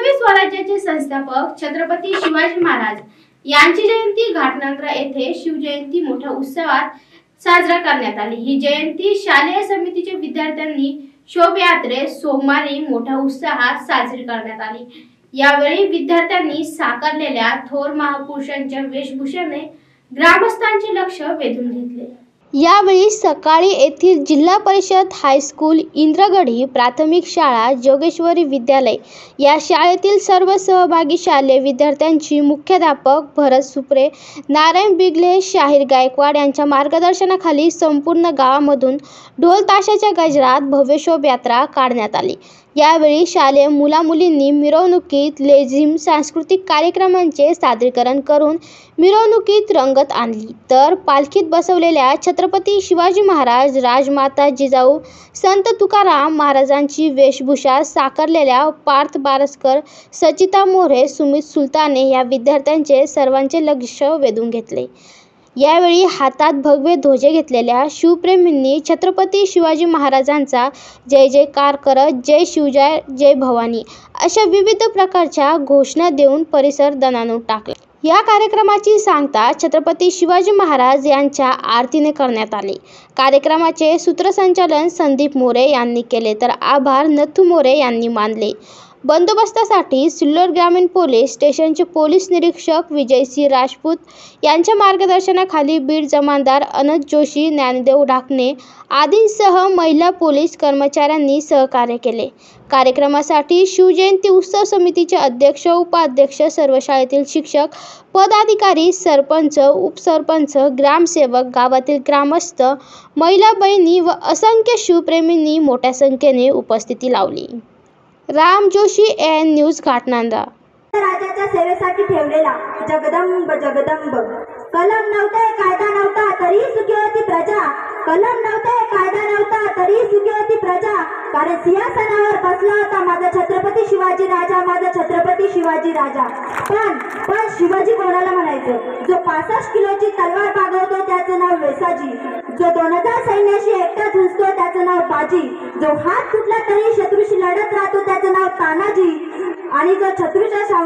हिंदवी स्वराज्याचे संस्थापक छत्रपती शिवाजी महाराज यांची जयंती घाटनांद्रा येथे शिवजयंती मोठ्या उत्सवात साजरा करण्यात आली। ही जयंती शालेय समितीच्या विद्यार्थ्यांनी शोभायात्रे सोमवारी मोठ्या उत्साहात साजरी करण्यात आली। यावेळी विद्यार्थ्यांनी साकारलेल्या थोर महापुरुषांच्या वेशभूषेने ग्रामस्थांचे लक्ष वेधून घेतले। यावेळी सकाळी येथील जिल्हा परिषद हायस्कूल, इंद्रगढी प्राथमिक शाळा, जोगेश्वरी विद्यालय या शाळेतील सर्व सहभागी शालेय विद्यार्थ्यांची मुख्याध्यापक भरत सुप्रे, नारायण बिगले, शाहीर गायकवाड यांच्या मार्गदर्शनाखाली संपूर्ण गावामधून ढोल ताशाच्या गजरात भव्य शोभायात्रा काढण्यात आली। यावेळी शालेय मुला-मुलींनी मिरवणुकीत लेझिम सांस्कृतिक कार्यक्रमांचे सादरीकरण करून मिरवणुकीत रंगत आणली, तर पालखीत बसवलेल्या छत्रपती शिवाजी महाराज, राजमाता जिजाऊ, संत तुकाराम महाराजांची वेशभूषा साकारलेल्या पार्थ बारसकर, सचिता मोरे, सुमित सुलताने या विद्यार्थ्यांचे सर्वांचे लक्ष वेधून घेतले। यावेळी हातात भगवे ध्वज घेतलेल्या शिवप्रेमींनी छत्रपती शिवाजी महाराजांचा जय जयकार करत जय शिवजय जय भवानी अशा विविध प्रकारच्या घोषणा देऊन परिसर दणाणून टाकला। या कार्यक्रमाची सांगता छत्रपती शिवाजी महाराज यांच्या आरतीने करण्यात आली। कार्यक्रमाचे सूत्रसंचालन संदीप मोरे यांनी केले, तर आभार नथू मोरे यांनी मानले। बंदोबस्तासाठी सिल्लोड ग्रामीण पोलीस स्टेशनचे पोलीस निरीक्षक विजयसिंह राजपूत यांच्या मार्गदर्शनाखाली बीड जमादार अनंत जोशी, ज्ञानदेव ढाकणे आदींसह महिला पोलीस कर्मचाऱ्यांनी सहकार्य केले। कार्यक्रमासाठी शिवजयंती उत्सव समितीचे अध्यक्ष, उपाध्यक्ष, सर्व शाळेतील शिक्षक, पदाधिकारी, सरपंच, उपसरपंच, ग्रामसेवक, गावातील ग्रामस्थ, महिला बहिणी व असंख्य शिवप्रेमींनी मोठ्या संख्येने उपस्थिती लावली। Ram Joshi, N news, Ghatnandra. राजाच्या सेवेसाठी ठेवलेला जगदंब जगदंब, कलम नव्हते कायदा नव्हता तरी सुखी होती प्रजा, कलम नव्हते कायदा नव्हता तरी सुखी होती प्रजा, कारण सिंहासनावर बसला होता माझा छत्रपती शिवाजी राजा, माझा छत्रपती शिवाजी राजा। पण शिवाजी कोणाला म्हणायचं? जो 65 किलोची तलवार बागवतो त्याचं नाव वेसाजी, जो 2000 सैन्याशी एकटा झुंजतो त्याचं नाव बाजी, जो हात तुटला तरी शत्रूशी लढत राहतो त्याचं नाव तानाजी, आणि जो शत्रूच्या